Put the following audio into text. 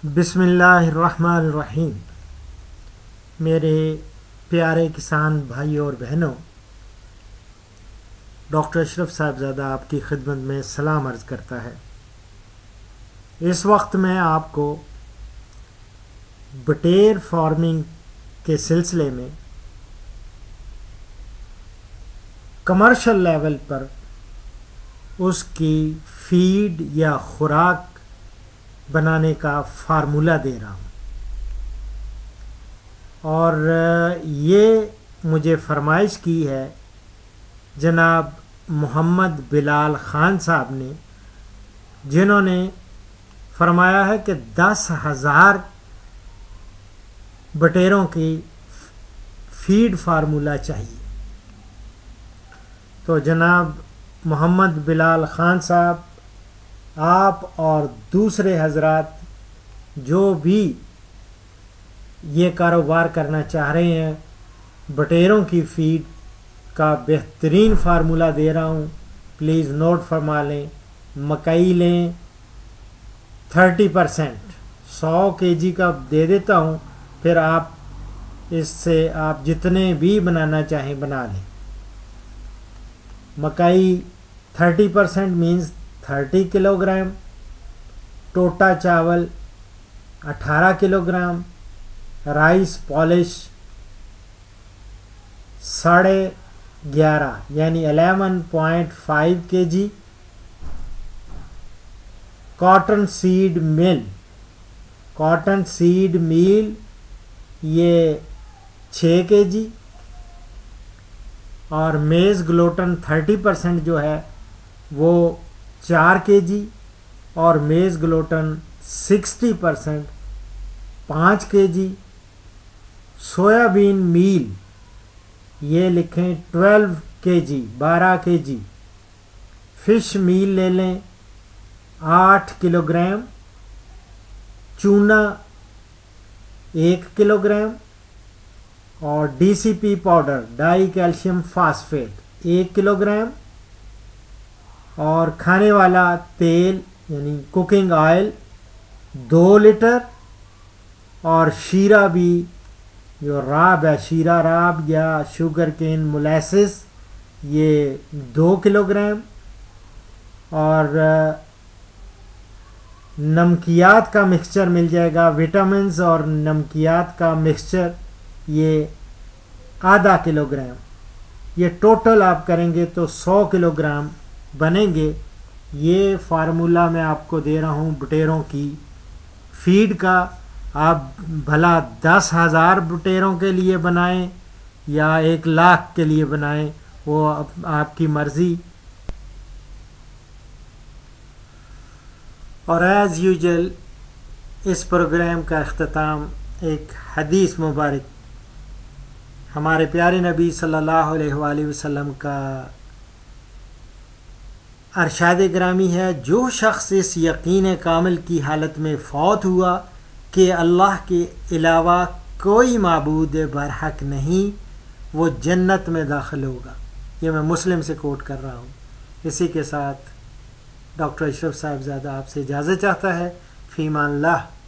बिस्मिल्लाहिर्रहमानिर्रहीम। मेरे प्यारे किसान भाइयों और बहनों, डॉक्टर अशरफ साहबजादा आपकी खिदमत में सलाम अर्ज़ करता है। इस वक्त मैं आपको बटेर फार्मिंग के सिलसिले में कमर्शियल लेवल पर उसकी फीड या खुराक बनाने का फार्मूला दे रहा हूँ। और ये मुझे फरमाइश की है जनाब मोहम्मद बिलाल ख़ान साहब ने, जिन्होंने फरमाया है कि 10,000 बटेरों की फीड फार्मूला चाहिए। तो जनाब मोहम्मद बिलाल ख़ान साहब, आप और दूसरे हजरात जो भी ये कारोबार करना चाह रहे हैं, बटेरों की फीड का बेहतरीन फार्मूला दे रहा हूँ। प्लीज़ नोट फरमा लें। मकई लें 30%, 100 kg का दे देता हूँ, फिर आप इससे आप जितने भी बनाना चाहें बना लें। मकई 30% मीन्स 30 किलोग्राम, टोटा चावल 18 किलोग्राम, राइस पॉलिश 11.5 यानी 11.5 kg, कॉटन सीड मील ये 6 kg, और मेज़ ग्लूटेन 30% जो है वो 4 kg, और मेज़ ग्लूटेन 60% 5 kg। सोयाबीन मील ये लिखें 12 kg। फिश मील ले लें 8 किलोग्राम, चूना 1 किलोग्राम, और DCP powder dicalcium phosphate 1 kilogram, और खाने वाला तेल यानी कुकिंग ऑयल 2 लीटर, और शीरा भी जो राब है, शीरा राब या शुगर केन मोलेसिस ये 2 किलोग्राम, और नमकियात का मिक्सचर मिल जाएगा, विटामिन्स और नमकियात का मिक्सचर ये आधा किलोग्राम। ये टोटल आप करेंगे तो 100 किलोग्राम बनेंगे। ये फार्मूला मैं आपको दे रहा हूँ बटेरों की फीड का। आप भला 10,000 बटेरों के लिए बनाएं या 1,00,000 के लिए बनाएं, वो आपकी मर्ज़ी। और एज़ यूजुअल इस प्रोग्राम का अख्ताम एक हदीस मुबारक हमारे प्यारे नबी सल्लल्लाहु अलैहि वसल्लम का अरशाद ग्रामी है। जो शख्स इस यकीन कामिल की हालत में फौत हुआ कि अल्लाह के अलावा कोई माबूद बरहक नहीं, वो जन्नत में दाखिल होगा। ये मैं मुस्लिम से कोट कर रहा हूँ। इसी के साथ डॉक्टर अशरफ साहबजादा आपसे इजाज़त चाहता है। फ़ी अमान अल्लाह।